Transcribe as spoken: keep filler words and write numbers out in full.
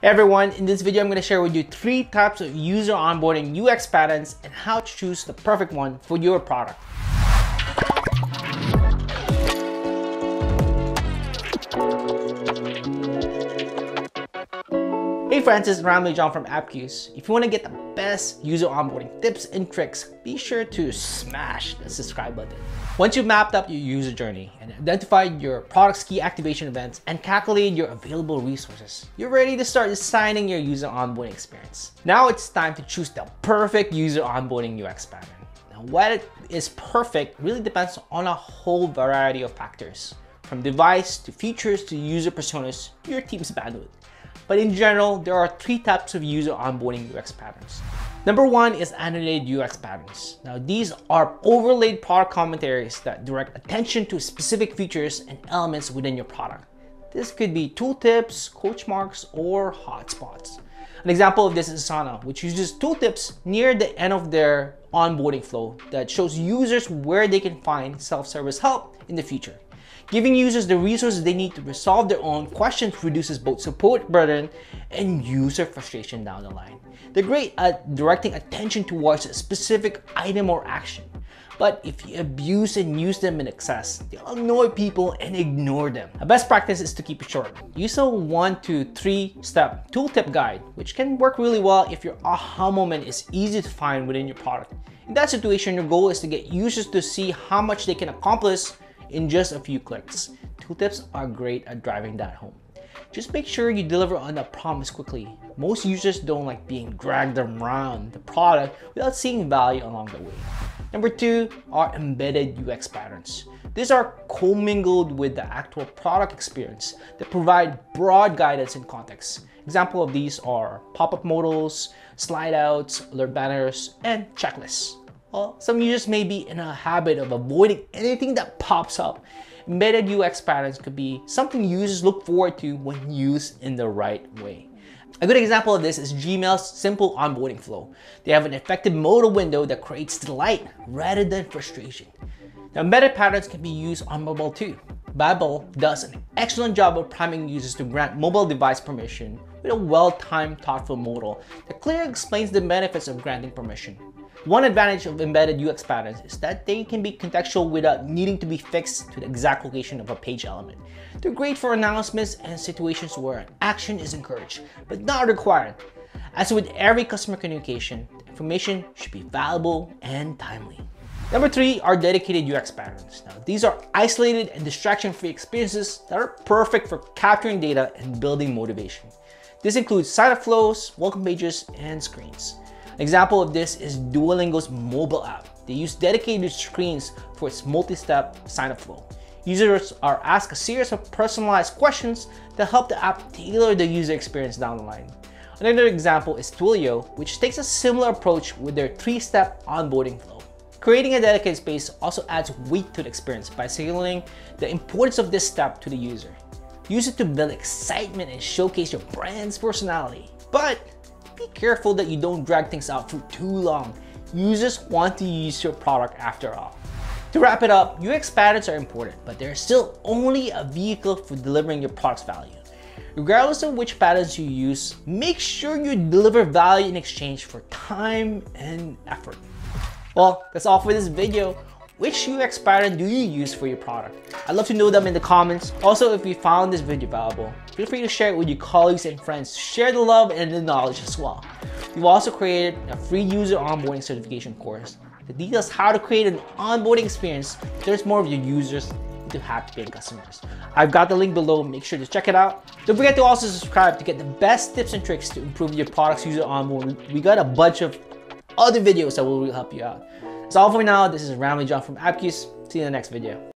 Hey everyone, in this video I'm going to share with you three types of user onboarding U X patterns and how to choose the perfect one for your product. Hey friends, it's Ramli John from Appcues. If you want to get the best user onboarding tips and tricks, be sure to smash the subscribe button. Once you've mapped up your user journey and identified your product's key activation events and calculated your available resources, you're ready to start designing your user onboarding experience. Now it's time to choose the perfect user onboarding U X pattern. Now, what is perfect really depends on a whole variety of factors, from device to features to user personas to your team's bandwidth. But in general, there are three types of user onboarding U X patterns. Number one is annotated U X patterns. Now, these are overlaid product commentaries that direct attention to specific features and elements within your product. This could be tooltips, coach marks, or hotspots. An example of this is Asana, which uses tooltips near the end of their onboarding flow that shows users where they can find self-service help in the future. Giving users the resources they need to resolve their own questions reduces both support burden and user frustration down the line. They're great at directing attention towards a specific item or action. But if you abuse and use them in excess, they'll annoy people and ignore them. A best practice is to keep it short. Use a one to three step tooltip guide, which can work really well if your aha moment is easy to find within your product. In that situation, your goal is to get users to see how much they can accomplish in just a few clicks. Tooltips are great at driving that home. Just make sure you deliver on the promise quickly. Most users don't like being dragged around the product without seeing value along the way. Number two are embedded U X patterns. These are commingled with the actual product experience that provide broad guidance and context. Examples of these are pop-up modals, slide outs, alert banners, and checklists. Well, some users may be in a habit of avoiding anything that pops up. Embedded U X patterns could be something users look forward to when used in the right way. A good example of this is Gmail's simple onboarding flow. They have an effective modal window that creates delight rather than frustration. Now, embedded patterns can be used on mobile too. Babel does an excellent job of priming users to grant mobile device permission with a well-timed, thoughtful modal that clearly explains the benefits of granting permission. One advantage of embedded U X patterns is that they can be contextual without needing to be fixed to the exact location of a page element. They're great for announcements and situations where an action is encouraged, but not required. As with every customer communication, information should be valuable and timely. Number three are dedicated U X patterns. Now, these are isolated and distraction-free experiences that are perfect for capturing data and building motivation. This includes sign-up flows, welcome pages, and screens. An example of this is Duolingo's mobile app. They use dedicated screens for its multi-step sign-up flow. Users are asked a series of personalized questions that help the app tailor the user experience down the line. Another example is Twilio, which takes a similar approach with their three-step onboarding flow. Creating a dedicated space also adds weight to the experience by signaling the importance of this step to the user. Use it to build excitement and showcase your brand's personality. But be careful that you don't drag things out for too long. Users want to use your product after all. To wrap it up, U X patterns are important, but they're still only a vehicle for delivering your product's value. Regardless of which patterns you use, make sure you deliver value in exchange for time and effort. Well, that's all for this video. Which U X pattern do you use for your product? I'd love to know them in the comments. Also, if you found this video valuable, feel free to share it with your colleagues and friends to share the love and the knowledge as well. We've also created a free user onboarding certification course that details how to create an onboarding experience that turns more of your users into happy paying customers. I've got the link below, make sure to check it out. Don't forget to also subscribe to get the best tips and tricks to improve your product's user onboarding. We got a bunch of other videos that will really help you out. That's all for now. This is Ramli John from Appcues. See you in the next video.